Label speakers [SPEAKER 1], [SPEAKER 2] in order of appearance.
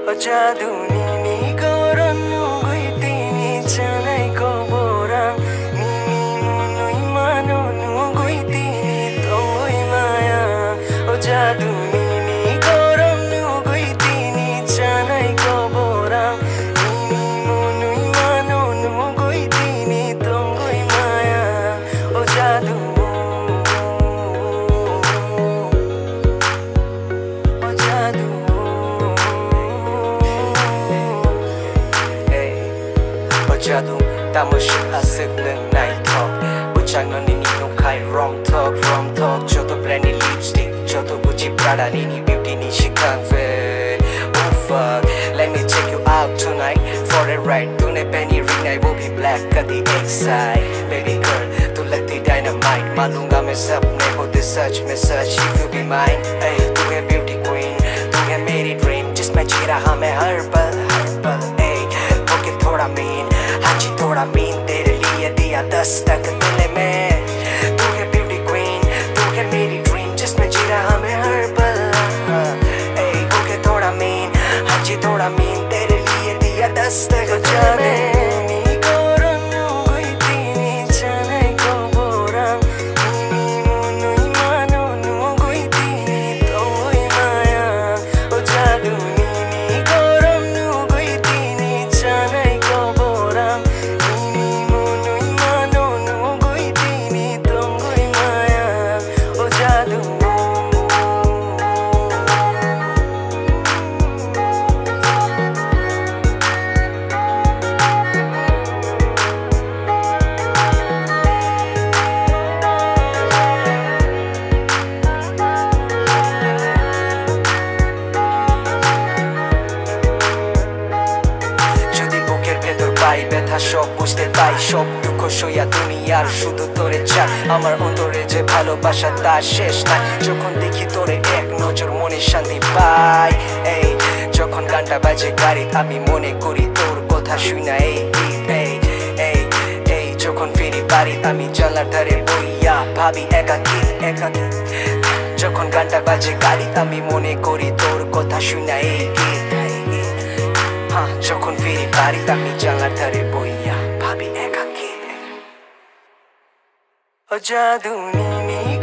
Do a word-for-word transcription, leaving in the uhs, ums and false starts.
[SPEAKER 1] JAADU nini koronu guitini chanai koborang nini munui manonu guitini tongoi maya JAADU nini koronu guitini chanai koborang nini munui manonu guitini tongoi maya JAADU JAADU tamushik asik nang night talk Buchang no nini no kai wrong talk wrong talk Choto brandy lipstick Choto Gucci Prada nini beauty ni shikang fit Oh fuck let me take you out tonight For a ride tune penny ring I will be black at the exide Baby girl tu lagti dynamite Malunga मैं सपने होते सच में सच if you be mine Ay tu है beauty queen Tu है मेरी dream जिसमें जी रहा मैं हर पल हर पल Ay ओके थोड़ा mean हाजी थोड़ा मीन तेरे लिए दिया दस्तक दिल में तू है ब्यूटी क्वीन तू है मेरी ड्रीम जिसमें जी रहा मैं हर पल ए ओके थोड़ा मीन हाजी थोड़ा मीन तेरे लिए दिया दस्तक दिल में ব্যথা সব বুঝতে পাই সব দুঃখ সইয়া দুনিয়ার শুধু তোরে চাই আমার অন্তরে যে ভালোবাসা তার শেষ নাই যখন দেখি তোরে এক নজর মনে শান্তি পাই এই যখন গানটা বাজে গাড়িতে আমি মনে করি তোর কথা শুনা এই এই এই এই যখন ফিরি বাড়িতে আমি জানলার ধারে বইয়া ভাবি একাকী একাকী যখন গানটা বাজে গাড়িতে আমি মনে করি তোর কথা শুনা এই যখন ফিরি বাড়িতে আমি জানলার ধারে বইয়া ভাবি একাকী JAADU nini